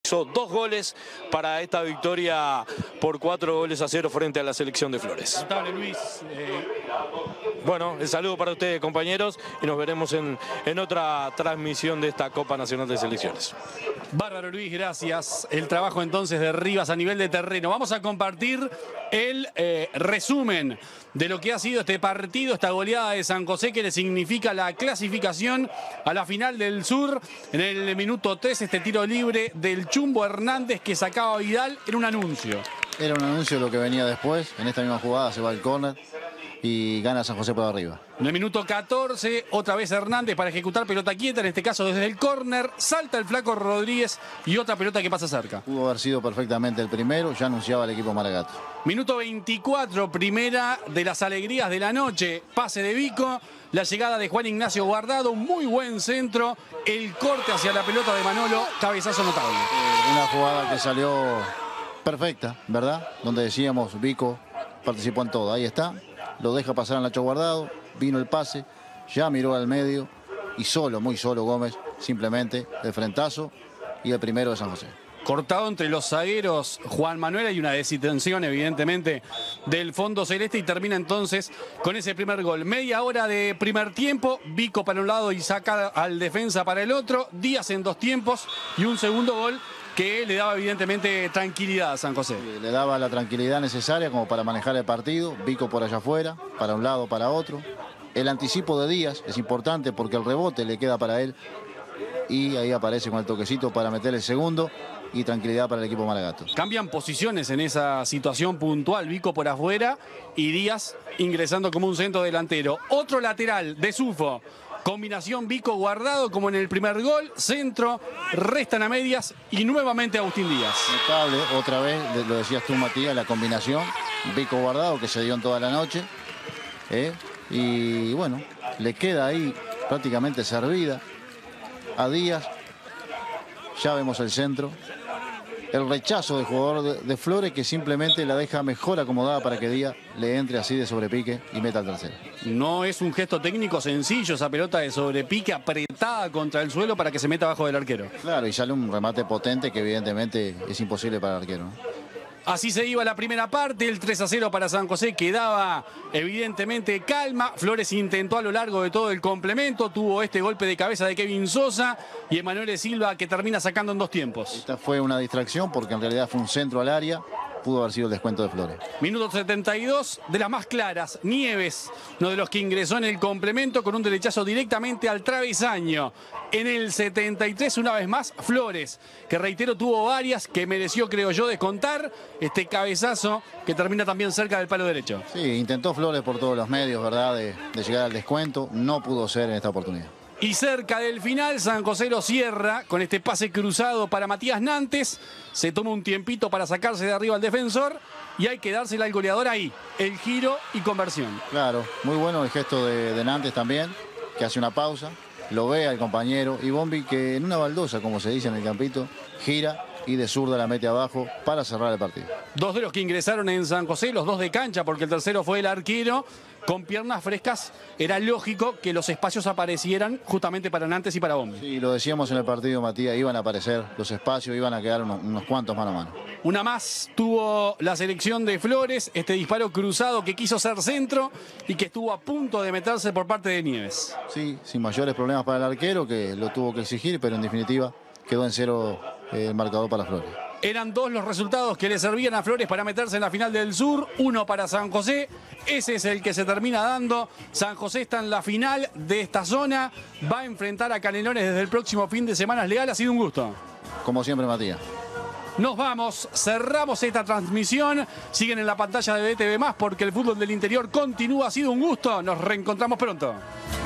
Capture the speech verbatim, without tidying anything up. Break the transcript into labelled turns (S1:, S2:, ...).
S1: anexó dos goles para esta victoria por cuatro goles a cero frente a la selección de Flores.
S2: Notable, Luis. Eh...
S1: Bueno, el saludo para ustedes, compañeros, y nos veremos en, en otra transmisión de esta Copa Nacional de Selecciones.
S2: Bárbaro, Luis, gracias. El trabajo entonces de Rivas a nivel de terreno. Vamos a compartir el eh, resumen de lo que ha sido este partido, esta goleada de San José, que le significa la clasificación a la final del Sur. En el minuto tres, este tiro libre del Chumbo Hernández que sacaba a Vidal, era un anuncio.
S3: Era un anuncio de lo que venía después. En esta misma jugada se va el córner y gana San José por arriba.
S2: En el minuto catorce, otra vez Hernández para ejecutar pelota quieta, en este caso desde el córner, salta el flaco Rodríguez y otra pelota que pasa cerca.
S3: Pudo haber sido perfectamente el primero, ya anunciaba el equipo Maragato.
S2: Minuto veinticuatro, primera de las alegrías de la noche, pase de Vico, la llegada de Juan Ignacio Guardado, muy buen centro, el corte hacia la pelota de Manolo, cabezazo notable.
S3: Eh, una jugada que salió perfecta, ¿verdad? Donde decíamos Vico participó en todo, ahí está. Lo deja pasar a Nacho Guardado, vino el pase, ya miró al medio y solo, muy solo Gómez, simplemente el frentazo y el primero de San José.
S2: Cortado entre los zagueros Juan Manuel, hay una desintención evidentemente del fondo celeste y termina entonces con ese primer gol. Media hora de primer tiempo, Vico para un lado y saca al defensa para el otro, Díaz en dos tiempos y un segundo gol que le daba evidentemente tranquilidad a San José.
S3: Le daba la tranquilidad necesaria como para manejar el partido, Vico por allá afuera, para un lado, para otro. El anticipo de Díaz es importante porque el rebote le queda para él y ahí aparece con el toquecito para meter el segundo y tranquilidad para el equipo Maragato.
S2: Cambian posiciones en esa situación puntual, Vico por afuera y Díaz ingresando como un centro delantero. Otro lateral de Sufo. Combinación Vico Guardado como en el primer gol, centro, restan a medias y nuevamente Agustín Díaz.
S3: Notable, otra vez, lo decías tú Matías, la combinación Vico Guardado que se dio en toda la noche. ¿eh? Y bueno, le queda ahí prácticamente servida a Díaz. Ya vemos el centro. El rechazo del jugador de, de Flores que simplemente la deja mejor acomodada para que Díaz le entre así de sobrepique y meta el tercero.
S2: No es un gesto técnico sencillo esa pelota de sobrepique apretada contra el suelo para que se meta abajo del arquero.
S3: Claro, y sale un remate potente que evidentemente es imposible para el arquero, ¿no?
S2: Así se iba la primera parte, el tres a cero para San José quedaba evidentemente calma. Flores intentó a lo largo de todo el complemento, tuvo este golpe de cabeza de Kevin Sosa y Emanuel Silva que termina sacando en dos tiempos.
S3: Esta fue una distracción porque en realidad fue un centro al área, pudo haber sido el descuento de Flores.
S2: Minuto setenta y dos, de las más claras, Nieves, uno de los que ingresó en el complemento con un derechazo directamente al travesaño. En el setenta y tres, una vez más, Flores, que reitero tuvo varias, que mereció, creo yo, descontar este cabezazo que termina también cerca del palo derecho.
S3: Sí, intentó Flores por todos los medios, ¿verdad?, de, de llegar al descuento, no pudo ser en esta oportunidad.
S2: Y cerca del final, San José lo cierra con este pase cruzado para Matías Nantes. Se toma un tiempito para sacarse de arriba al defensor y hay que dársela al goleador ahí. El giro y conversión.
S3: Claro, muy bueno el gesto de, de Nantes también, que hace una pausa, lo ve al compañero y Bombi que en una baldosa, como se dice en el campito, gira y de zurda la mete abajo para cerrar el partido.
S2: Dos de los que ingresaron en San José, los dos de cancha, porque el tercero fue el arquero. Con piernas frescas, era lógico que los espacios aparecieran justamente para Nantes y para Bombi.
S3: Sí, lo decíamos en el partido, Matías, iban a aparecer los espacios, iban a quedar unos, unos cuantos mano a mano.
S2: Una más tuvo la selección de Flores, este disparo cruzado que quiso ser centro y que estuvo a punto de meterse por parte de Nieves.
S3: Sí, sin mayores problemas para el arquero, que lo tuvo que exigir, pero en definitiva quedó en cero eh, el marcador para Flores.
S2: Eran dos los resultados que le servían a Flores para meterse en la final del Sur, uno para San José, ese es el que se termina dando. San José está en la final de esta zona, va a enfrentar a Canelones desde el próximo fin de semana. Legal, ha sido un gusto.
S3: Como siempre, Matías.
S2: Nos vamos, cerramos esta transmisión, siguen en la pantalla de B T V más porque el fútbol del interior continúa, ha sido un gusto, nos reencontramos pronto.